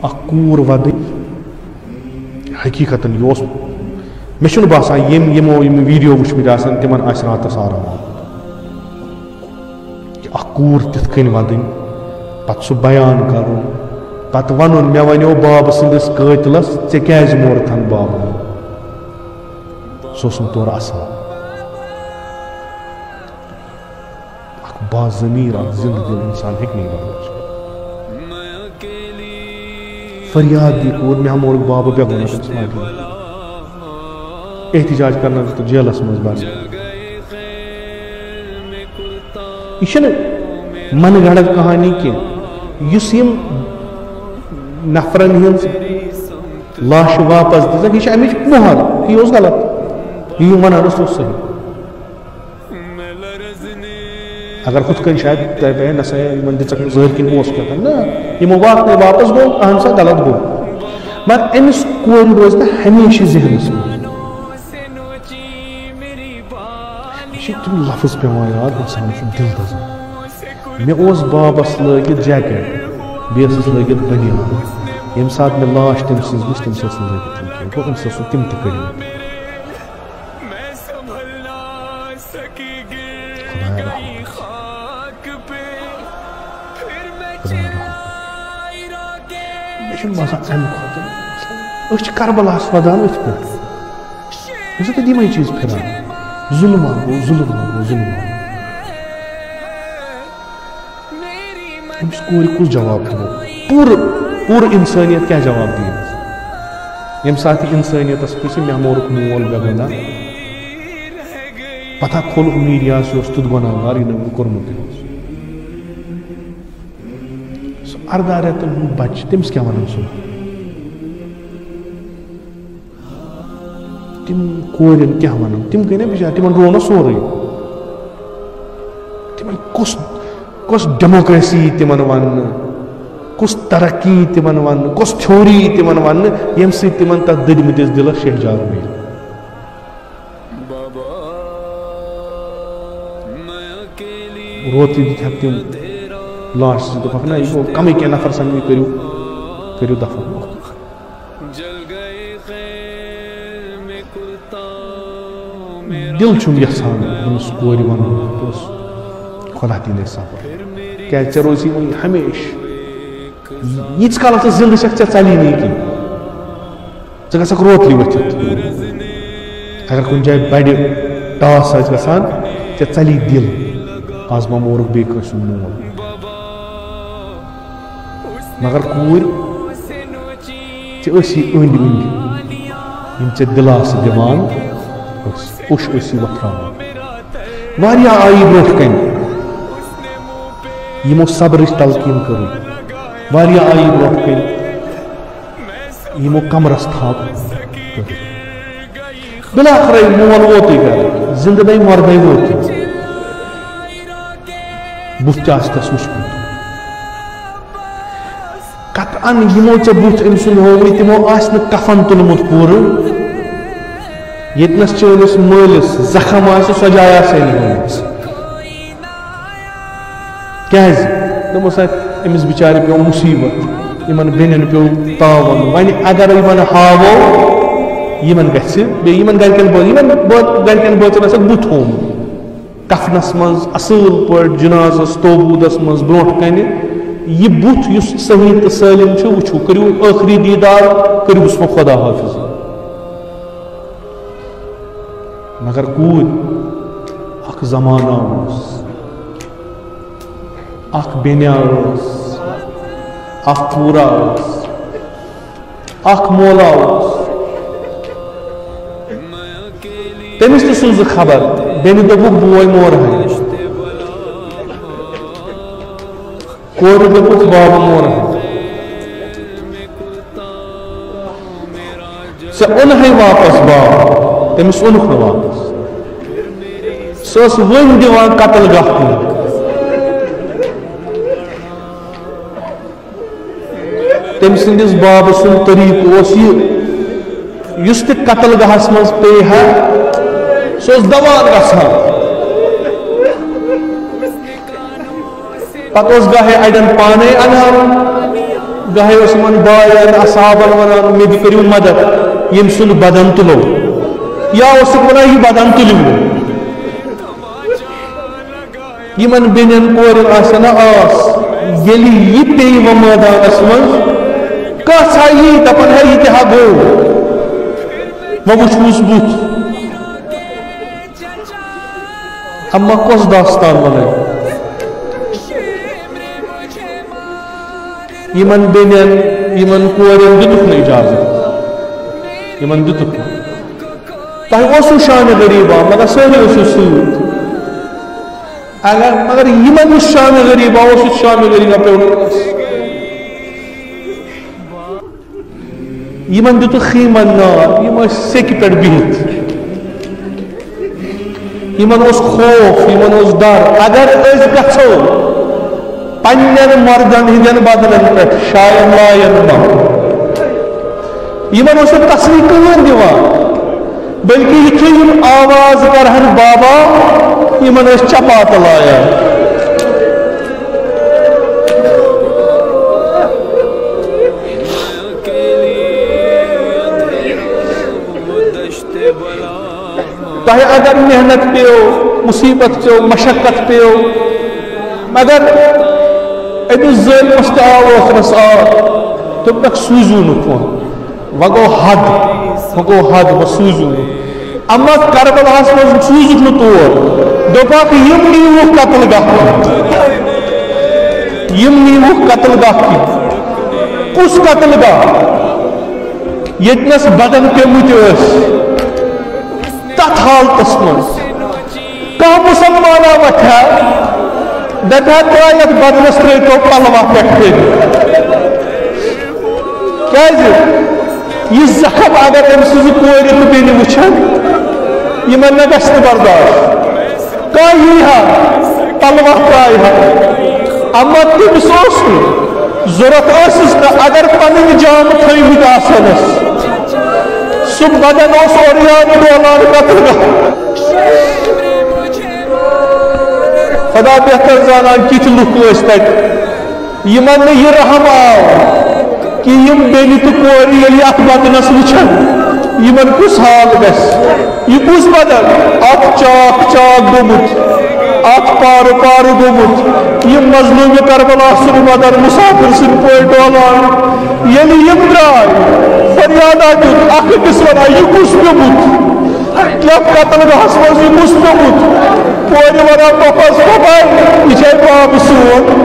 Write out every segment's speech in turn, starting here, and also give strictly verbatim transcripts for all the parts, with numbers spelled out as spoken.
اکور ودی حقیقت یہ مے باسان یم یمو یم ویڈیو وچمت آسان تمن آس راتس آرام اکور تتھ کن ودن پتہ سہ بیان کرن پتہ ون مے ونیو باب سندس قاتلس ژے کیازِ مورتھن بابا سہ اوس نہٕ تورٕ اصل اکھ باضمیر اکھ زندٕ دل انسان ہیٚکہِ نہٕ برداشت فریاد دی کور مے مورُکھ بابا بے گوٚو تٔمِس ماٹی احتجاج کرنا تو جیلس مز بس یہ من گڑھ کہانی کی اس نفرن ہز لاش واپس دن یہ امچ محل یہ غلط یہ ونان اس صحیح اگر ہت کن شاید تہ پہ نسا ان دک ظاہر کن اس کیا نا یہ وات واپس گو اہم سا غلط گو مگر امس کور روز نا ہمیشہ ذہنس میں تم لفظ پیوان یاد انسان دل دزان مے اوس بابس لگت جیکٹ بیس لگت بنیان یم سات میں لاش تم سز وچ تم سس لگت گو تم سس تم تہ کڑی مے باسان امہ خاطر أسۍ چھِ کربلاہس ودان أتھۍ پٮ۪ٹھ أسۍ چھِ یِمے چیٖز پھِران ظلم گو ظلم گو ظلم أمِس کورِ کُس جواب دِمو پوٗرٕ پوٗرٕ اِنسٲنیت کیٛاہ جواب دِیہِ ییٚمہِ ساتہٕ یہِ اِنسٲنیتس پِرٛژھِ مےٚ مورُکھ مول مےٚ گۄناہ پتہ کھوٚل میٖڈیاہس یہِ اوس تیُتھ گۄناہگار یہِ نہٕ مےٚ کوٚرمُتٕے اوس سُہ ارداہ رٮ۪تن ہُنٛد بچہِ تٔمِس کیٛاہ ونان سُہ تم کورین کیا ونان تم گئی نا بچار تمن رو نا سورے تمن کس کس ڈیموکریسی تمن ون کس ترقی تمن ون کس تھیوری تمن ون یم سی تمن تک ددمتس دلس شہجار میل روتی دت تم لاش سے دپک نا یہ کمی کی نفر سمجھ کرو کرو دفن دل چھم یژھان أمِس کورِ ونُن بہٕ خۄدا دِیٖنے صبر کیٛازِ ژےٚ روزی وۄنۍ ہمیشہِ ییٖتِس کالس ژٕ زِندٕ چھکھ ژےٚ ژلی نہٕ کینٛہہ ژٕ گژھکھ روتلہِ ؤتھِتھ اگر کُنہِ جایہِ بڑِ ٹاس آسہِ گژھان ژےٚ ژلی دِل آز ما مورُکھ بیٚیہِ کٲنٛسہِ ہُنٛد مول مگر کوٗرۍ ژےٚ ٲسی أنٛدۍ أنٛدۍ یِم ژےٚ دِلاسہٕ دِوان اوش ٲسی وۄتھراوان واریاہ آیہِ برونٛٹھ کَنہِ یِمو صبرٕچ تلقیٖن کٔرٕن واریاہ آیہِ برونٛٹھ کَنہِ یِمو کمرس تھپھ کٔرٕن بِلاخرے مول ووتٕے گرٕ زِندٕ نَے مردے ووتٕے بُتھ تہِ آسہِ تس وٕچھمُت قطعن یِمو ژےٚ بُتھ أمۍ سُنٛد ہووٕے تِمو آسہِ نہٕ کفن تُلمُت پوٗرٕ یتنس چٲنِس مٲلِس زخم آسہِ سۄ جاے آسہِ ہٲومٕژ کیٛازِ دوٚپمس أمِس بِچارِ پیوٚو مُصیٖبت یِمن بیٚنٮ۪ن پیوٚو تاوُن وۄنۍ اگر یِمن ہاوو یِمن گژھِ بیٚیہِ یِمن گرِکٮ۪ن بٲژن یِمن گرِکٮ۪ن بٲژن آسٮ۪کھ بُتھ ہوومُت کفنس منٛز اصٕل پٲٹھۍ جنازس توبوٗدس منٛز برونٛٹھ کنہِ یہِ بُتھ یُس صحیح تہٕ سٲلِم چھُ وٕچھو کٔرِو ٲخری دیٖدار کٔرۍوُس وۄنۍ خۄدا حافظ مگر کوٗر اکھ زمانہ اوس اکھ بیٚنیا ٲس اکھ کوٗرا ٲس اکھ مولا اوس تٔمِس تہِ سوٗزٕکھ خبر بیٚنہِ دوٚپُکھ بوے مورہے کورِ دوٚپُکھ بابہٕ مورہے ژےٚ اوٚنہے واپس باب تٔمِس اوٚنُکھ نہٕ واپس سۄ ٲس وۄنۍ دِوان قتل گاہ کُن تٔمۍ سٕنٛدِس بابہٕ سُنٛد طریٖقہٕ اوس یہِ یُس تہِ قتل گاہس منٛز پیٚیہِ ہا سُہ اوس دوان گژھان پتہٕ اوس گاہے اڑٮ۪ن پانے انان گاہے اس من باین اصحابن ونان میں کریو مدد یم سن بدن تلو یا اس ونان یہ بدن تلیو یمن بینن کورن آسنا آس یلی یہ پی و میدان اسمن کس ہے یہ دپن ہے یہ تہا گو وہ وچھوس بوت اما کس داستان ونان یمن بینن یمن کورن دتک نہ اجازت یمن دتک تہ اوسو شان غریبا مگر سہی اوسو سود اگر مگر یمن شان غریبا اوسو شان غریبا پہ یمن دتک خیمن نار یم سیک پہ بہت یمن اس خوف یمن اس ڈر اگر اس گژھو پنن مردن ہندین بدلن پہ شاید لا ینما یمن اس تصویر کہن دیوان بلکہ یہ یم آواز کرہن بابا یمن اس چپات لایا تہ اگر محنت پیو مصیبت پیو مشقت پیو مگر امس ظلمس تہ آو ٲخرس آب دوٚپنکھ سوٗزِو نہٕ کانٛہہ وۄنۍ گوٚو حد وۄنۍ گوٚو حد وۄنۍ سوٗزِو نہٕ اما کربلاہس منٛز سوٗزِکھ نہٕ تور دوٚپکھ یِم نیٖوُکھ قتل گاہ یِم نیٖوُکھ قتل گاہ کِنۍ کُس قتل گاہ ییٚتنس بدن پیٚمٕتۍ ٲسۍ تتھ حالتس منٛز کانٛہہ مُسلمانا وتھیا دپیا ترٛاو یتھ بدنس ترٛٲیتو پلوا پٮ۪ٹھ کٔرِتھ کیٛازِ یہ زخم اگر أمۍ سٕنٛزِ کورِ تہٕ بیٚنہِ وٕچھن یِمن نہ گژھِ نہٕ برداشت کانٛہہ یی ہا پلوا ترٛایہِ ہا اما تٔمِس اوس نہٕ ضوٚرتھ ٲسٕس نہٕ اگر پنٕنۍ جامہٕ تھٲومٕتۍ آسنس سُہ بدن اوس اورٕ یورٕ ڈولان قتل گاہ خدا بہتر زانان کِتھ لُکھ ٲسۍ تتہِ یمن نہٕ یہِ رحم آو کہ یم بیٚنہِ تہٕ کورِ ییٚلہِ اتھ بدنس وٕچھن یمن کُس حال گژھِ یہ کُس بدن اکھ چاک چاک گوٚمُت اکھ پارٕ پارٕ گوٚمُت یم مظلوٗمِ کربلا سُنٛد بدن مُسافر سٕنٛدۍ پٲٹھۍ ڈولان ییٚلہِ یم درٛاے فریادا دیُت اکھ أکِس ونان یہ کُس پیوٚمُت یتھ قتل گاہس منٛز یہ کُس پیوٚمُت کورِ ونان پۄپھس پۄپھا یہ چھے بابہٕ سون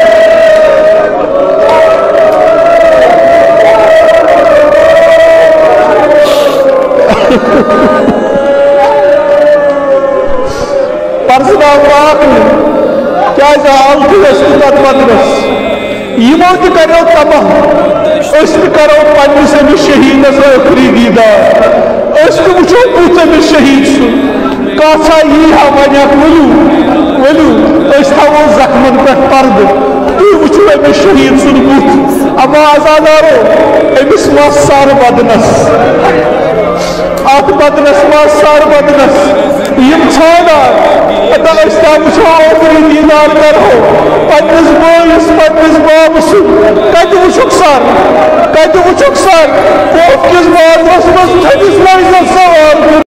پرزناو واق کیٛازِ آو تہٕ أسۍ تہِ تتھ بدنس یمو تہِ کریو تباہ أسۍ تہِ کرو پننِس أمِس شہیدس ٲخری دیدار أسۍ تہِ وٕچھو بُتھ أمِس شہید سُنٛد کانٛہہ ژھا یی ہا ونیکھ ؤلِو ؤلِو أسۍ تھاوو زخمن پٮ۪ٹھ پردٕ تُہۍ وٕچھِو أمِس شہید سُنٛد بُتھ اما آزادارو أمِس ما سر بدنس اتھ بدنس ما سر بدنس یم ژھانڈان دپان أسۍ تام وٕچھو ٲخری دیدار کرہو پننِس بٲیِس پننِس بابہٕ سُنٛد کتہِ وٕچھُکھ سر کتہِ وٕچھُکھ سر خوف کِس بازرس منٛز تھٔوِس لٲجِس سوار